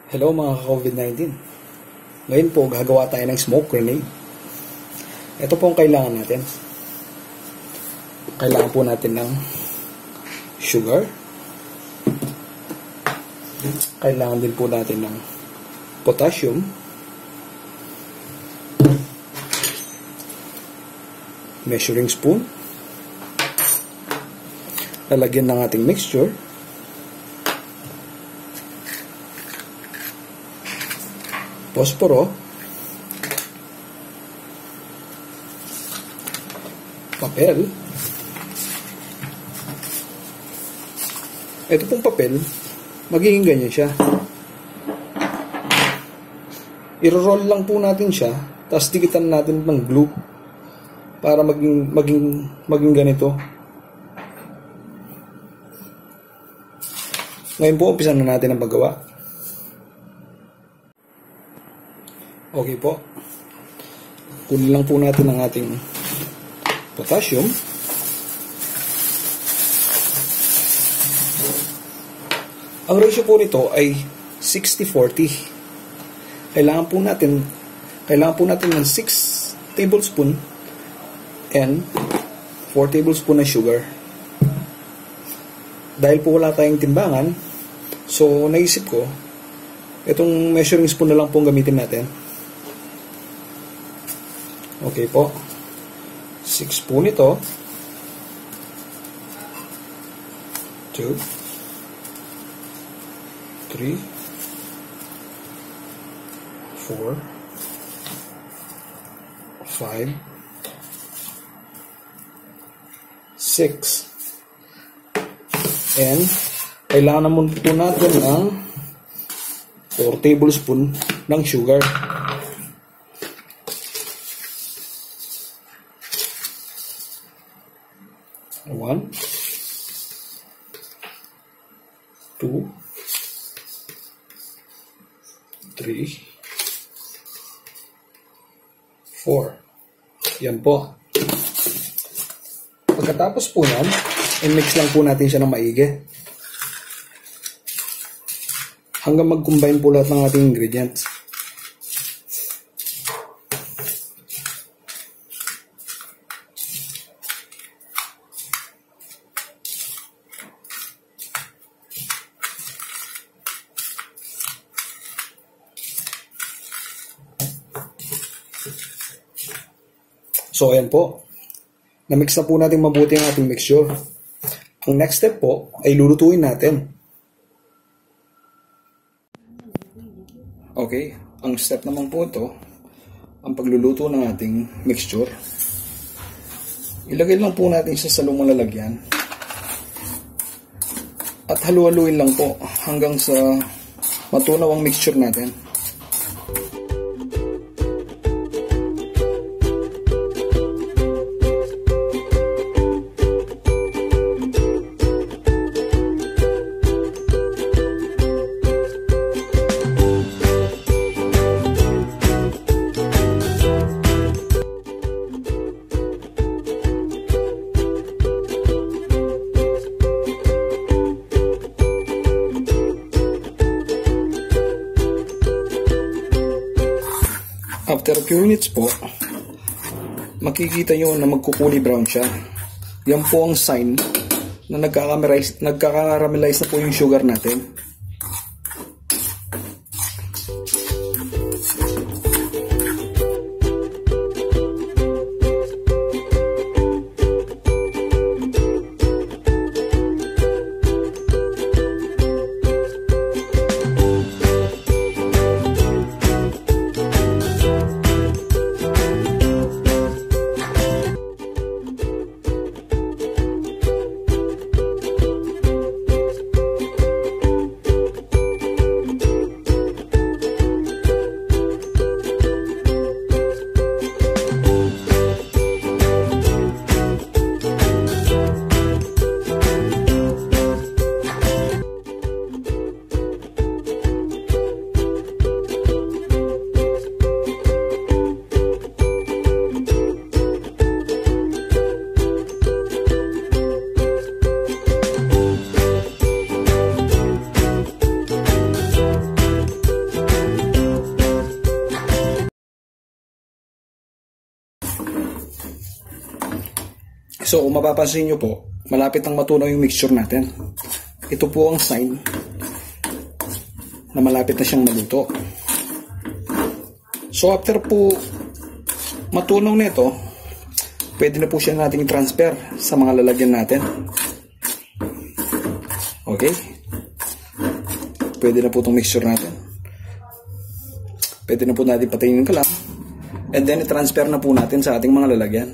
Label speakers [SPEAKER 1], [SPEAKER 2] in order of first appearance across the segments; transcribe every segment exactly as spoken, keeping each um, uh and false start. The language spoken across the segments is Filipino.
[SPEAKER 1] Hello mga ka-COVID nineteen. Ngayon po gagawa tayo ng smoke grenade. Ito po ang kailangan natin. Kailangan po natin ng sugar. Kailangan din po natin ng potassium. Measuring spoon. Lalagyan ng ating mixture. Posporo, papel. Ito pong papel, magiging ganyan siya. I-roll lang po natin siya, tapos dikitan natin ng glue para maging maging maging ganito. Ngayon po, umpisan na natin ang paggawa. Okay po. Kunin lang po natin ang ating potassium. Ang ratio po nito ay sixty forty. Kailangan po natin kailangan po natin ng six tablespoon and four tablespoon ng sugar. Dahil po wala tayong timbangan, so naisip ko itong measuring spoon na lang po gamitin natin. Okay po. six spoon ito. two. three. four. five. six. And kailangan naman po natin ng four tablespoon ng sugar. One, two, three, four. Yan po. Pagkatapos po yan, i-mix lang po natin siya ng maigi. Hanggang mag-combine po lahat ng ating ingredients. So, ayan po. Na-mix na po natin mabuti ang ating mixture. Ang next step po ay lulutuin natin. Okay. Ang step naman po ito, ang pagluluto ng ating mixture. Ilagay lang po natin siya sa lumang lalagyan. At halu-haluin lang po hanggang sa matunaw ang mixture natin. After a few minutes po, makikita nyo na magkukulay brown siya. Yan po ang sign na nagkakaramelize, nagkakaramelize na po yung sugar natin. So, kung mapapansin nyo po, malapit nang matunaw yung mixture natin. Ito po ang sign na malapit na siyang maluto. So, after po matunaw nito, pwede na po siya nating transfer sa mga lalagyan natin. Okay? Pwede na po itong mixture natin. Pwede na po natin patayin ka lang. And then, i-transfer na po natin sa ating mga lalagyan.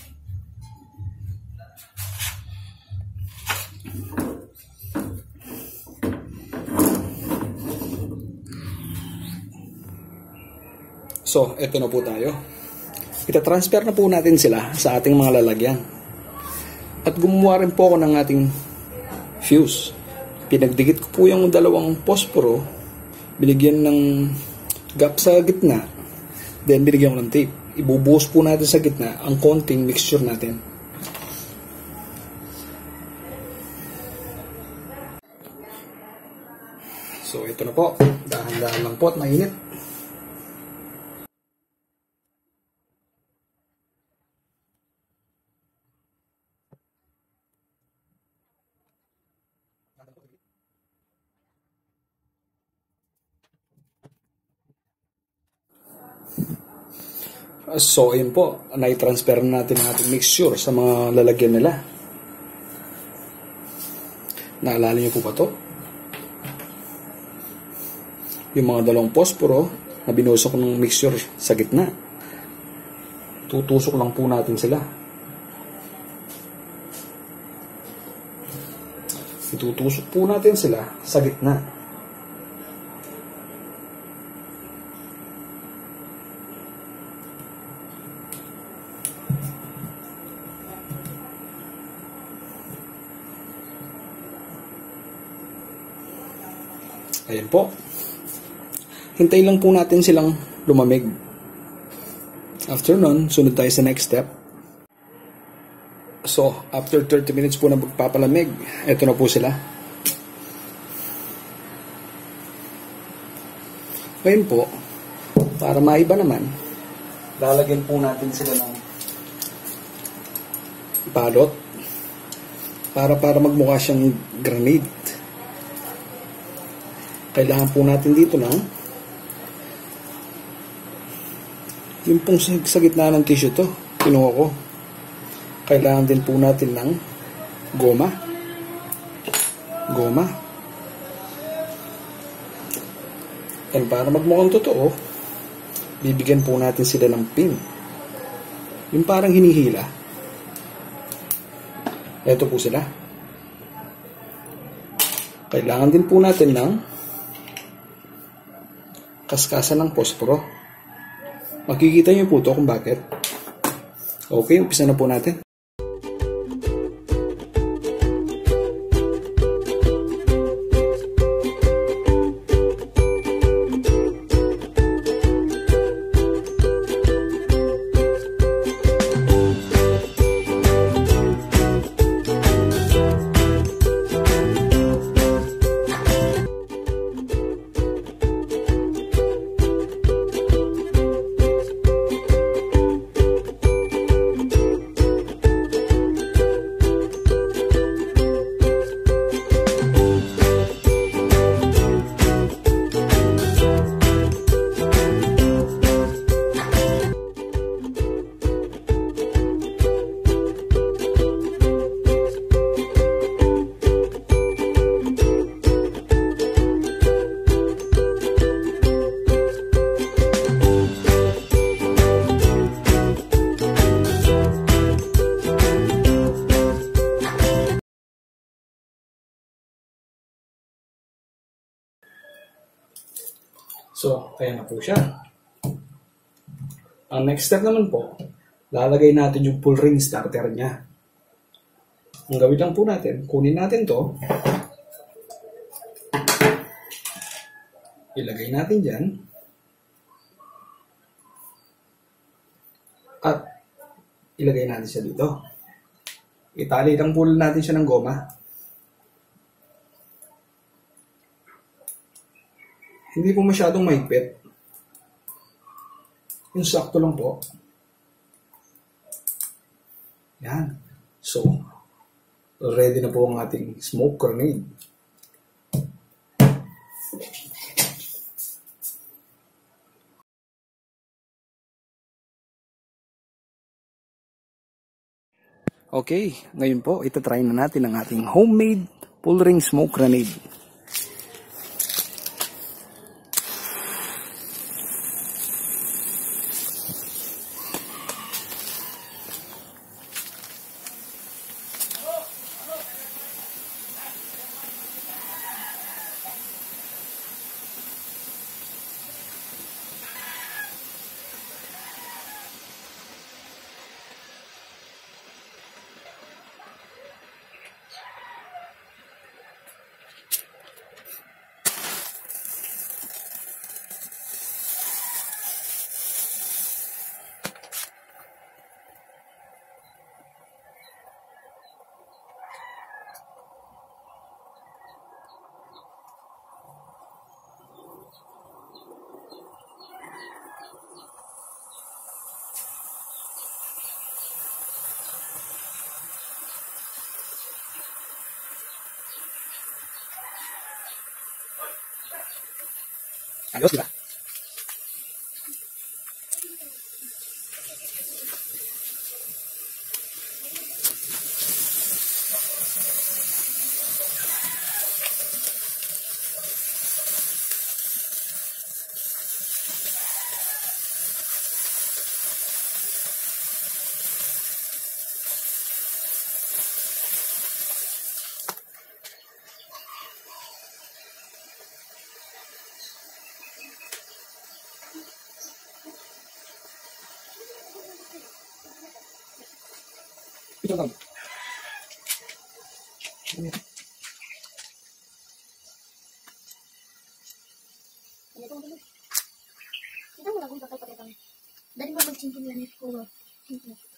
[SPEAKER 1] So, eto na po tayo. Ita-transfer na po natin sila sa ating mga lalagyan. At gumawa rin po ako ng ating fuse. Pinagdikit ko po yung dalawang posporo, binigyan ng gap sa gitna, then binigyan ko ng tape. Ibubuhos po natin sa gitna ang konting mixture natin. So, ito na po. Dahan-dahan lang po at mainit. So, ayun po. Na-transfer natin ang ating mixture sa mga lalagyan nila. Naalala niyo po ba ito? Yung mga dalawang posporo na binusok ng mixture sa gitna. Tutusok lang po natin sila. Itutusok po natin sila sa gitna. Ayan po. Hintayin lang po natin silang lumamig. After nun, sunod tayo sa next step. So, after thirty minutes po na magpapalamig, eto na po sila. Ngayon po, para maiba naman, lalagyan po natin sila ng balot para para magmukha siyang granite. Kailangan po natin dito ng yung pong sa, sa gitna ng tissue to, kinuha ko. Kailangan din po natin ng goma. Goma. And para magmukhang totoo, bibigyan po natin sila ng pin. Yung parang hinihila. Ito po sila. Kailangan din po natin ng kaskasan ng posporo. Makikita niyo po ito kung bakit. Okay, umpisa na po natin. So, ayan na po siya. Ang next step naman po, lalagay natin yung full ring starter niya. Ang gawin lang po natin, kunin natin to, ilagay natin dyan, at ilagay natin siya dito. Itali lang po natin siya ng goma. Hindi po masyadong mahigpit. Yung sakto lang po. Yan. So, ready na po ang ating smoke grenade. Okay, ngayon po, itatry na natin ang ating homemade pull ring smoke grenade. Ayos, di ba? Ito lang.
[SPEAKER 2] Kita mo lang kung bakit pa ito. Dali ba mag-chinkin yan? Oo.